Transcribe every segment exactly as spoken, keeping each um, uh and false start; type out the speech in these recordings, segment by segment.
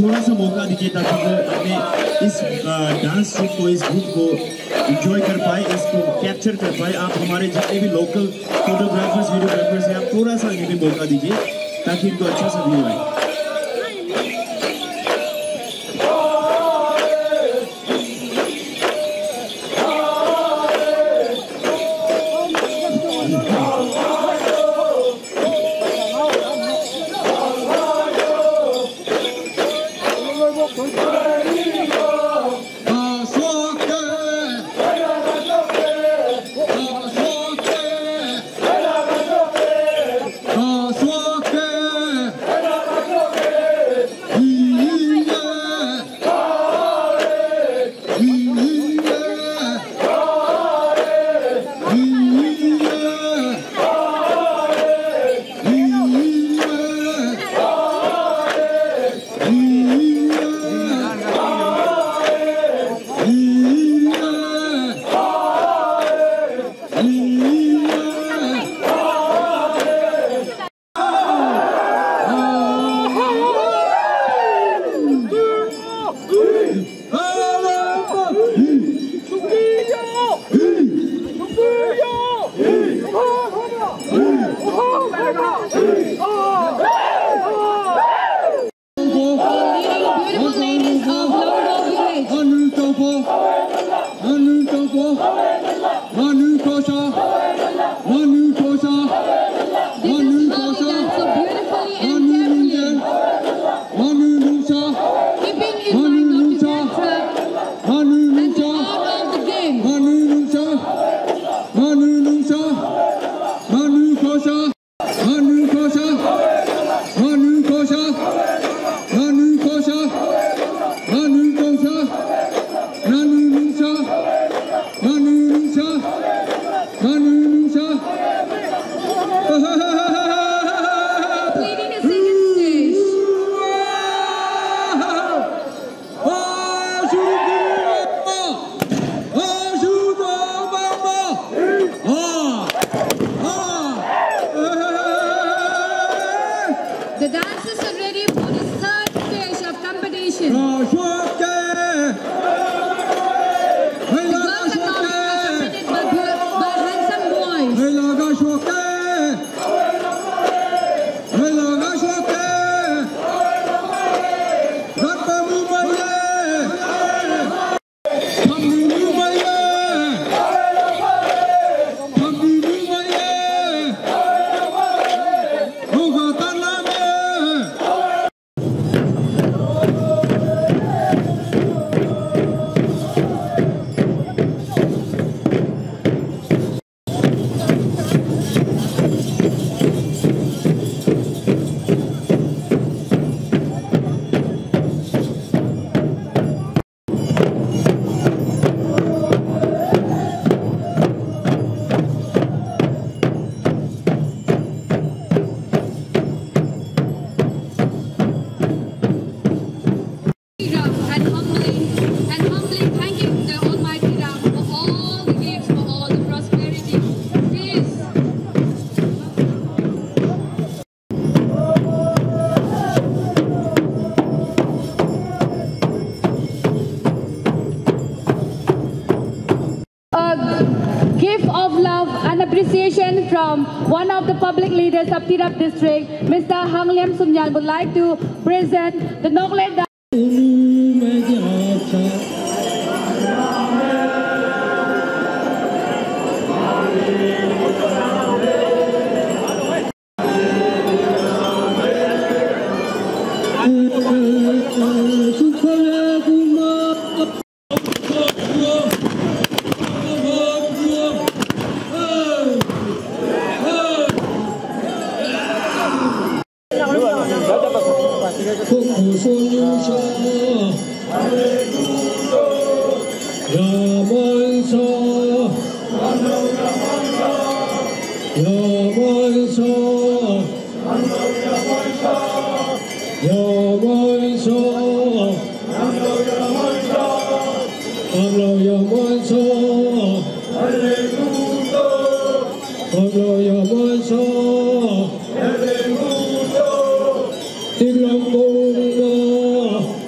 थोड़ा सा मौका दीजिए ताकि वो अपने इस डांस ट्रूप को, इस ग्रुप को एंजॉय कर पाए, इसको कैप्चर कर पाए। आप हमारे जितने भी लोकल फोटोग्राफर्स, वीडियोग्राफर्स हैं, आप थोड़ा सा इन्हें भी मौका दीजिए ताकि इनको अच्छा सा व्यू आए। The dancers are ready for the third stage of competition. The girls are now accompanied by, by handsome boys. Gift of love and appreciation from one of the public leaders of Tirap district, Mister Hang Liam Sumyal, would like to present the Noglet dance. Hallelujah.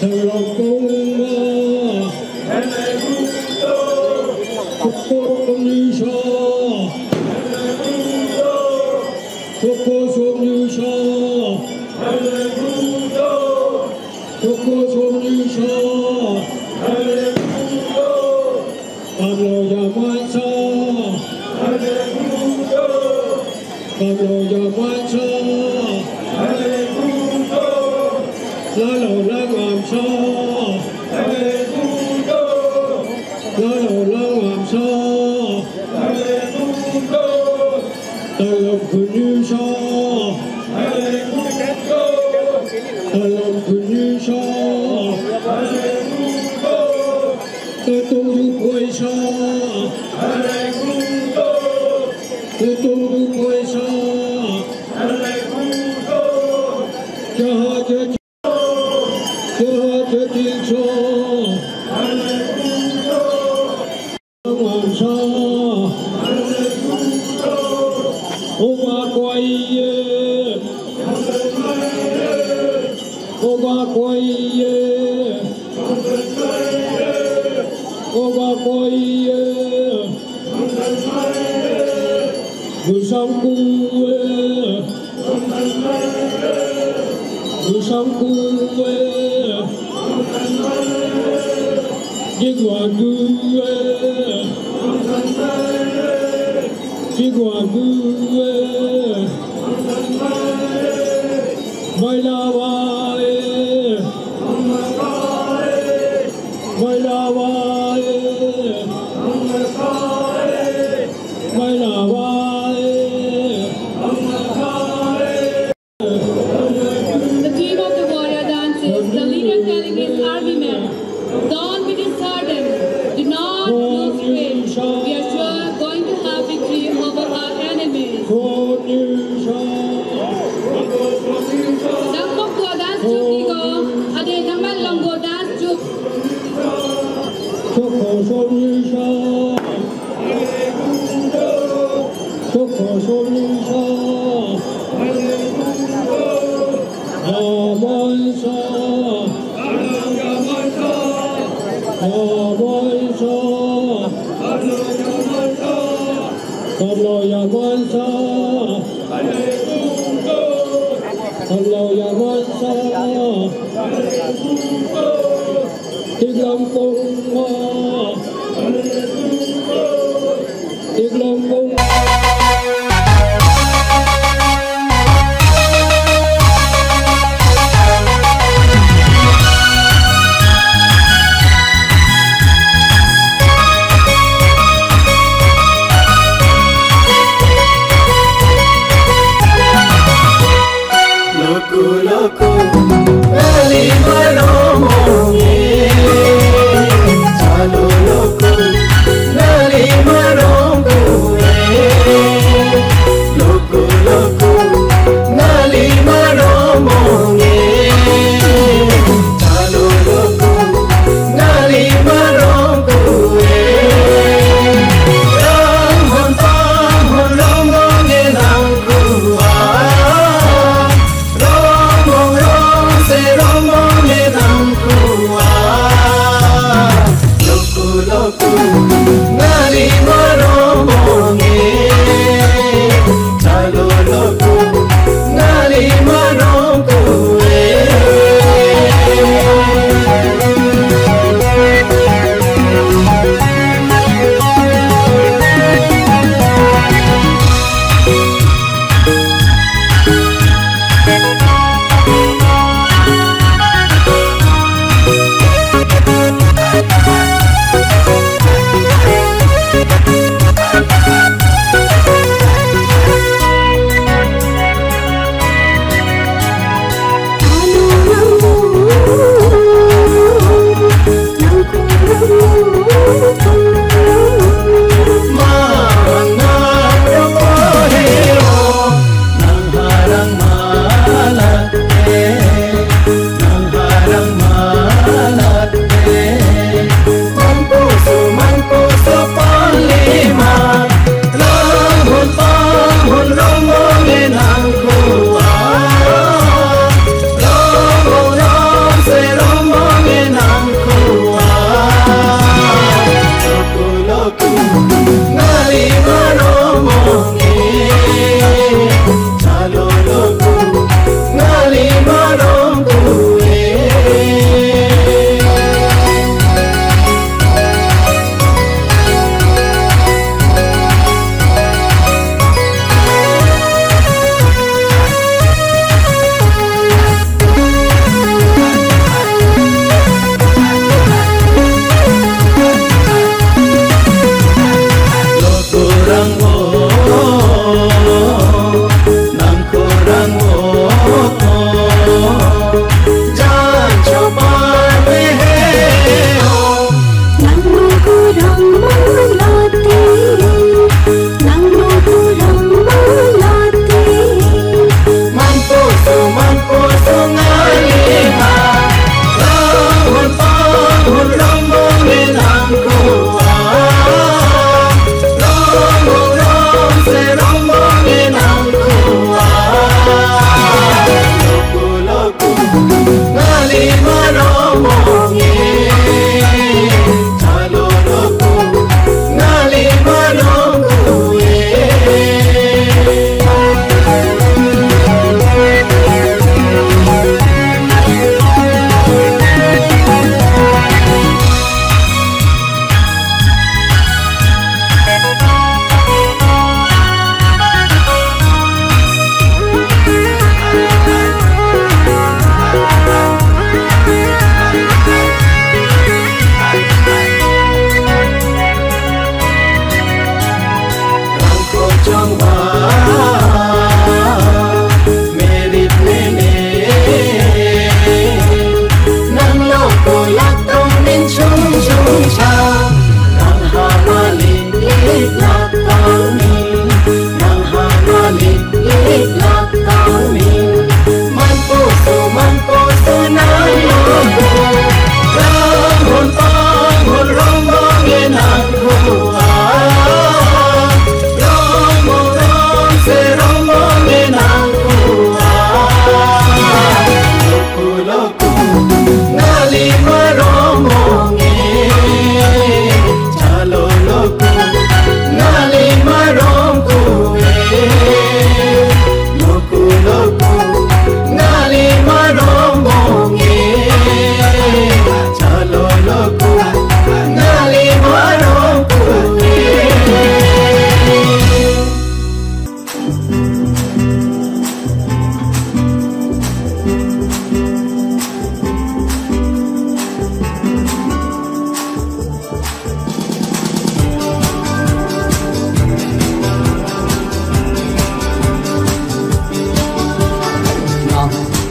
Loco, loco,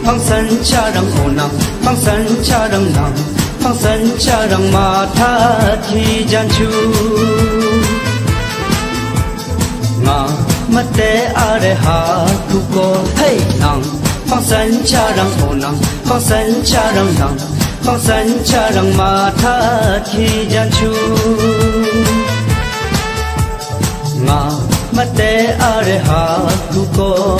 phong sân cha răng hồ nang phong sân cha răng nang phong sân cha răng ma tha thi jan chu nga mate are ha tu ko hey nang phong sân cha răng hồ nang phong sân cha răng nang phong sân cha răng ma tha thi jan chu nga mate are ha tu ko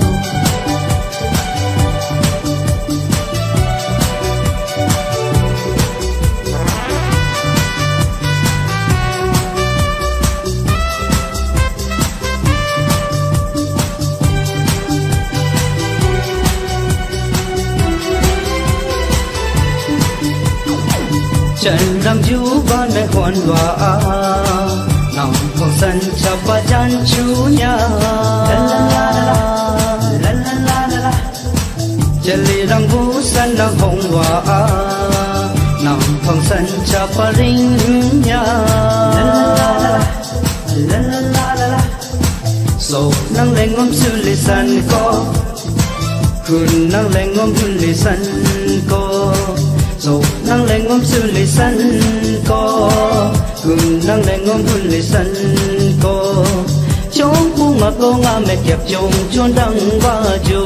chân răng chú ban mẹ hoàn hòa nòng phong sân cha ba chan chú nhà chân lì răng vũ sân đang hồng hòa nòng phong sân cha ba ring nhà so nang lên ngom sư lì sân co kun nang lên ngom hun lì sân co so nang lên ngom sư lì sân co kun nang lên ngom hun lì sân co chống bu ngập lo nga mẹ kẹp chồng chôn đăng ba jo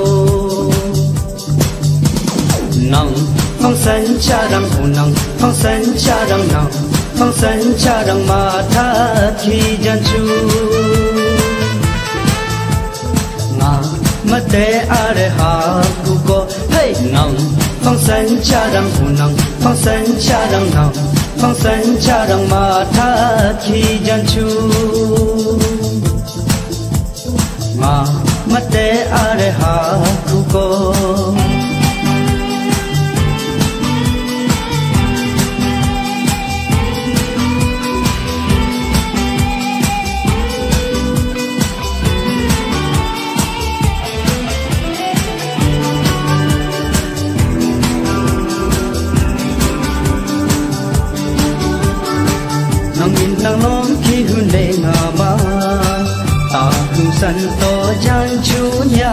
nang phong sân cha đăng hồ nang phong sân cha đăng nang phong sân cha đăng ma tha thi jan chu nga mate are ha ku ko hey nang phong sân cha đăng hồ nang phong sân cha đăng nang phong sân cha đăng ma tha thi jan chu nga mate are ha ku ko nang lom khi hun de nga ma ta hung san to jan chu nya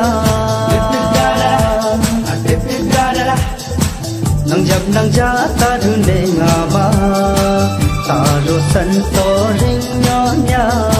nang jap nang ja ta hun de nga ma ta ro san to ring nya nya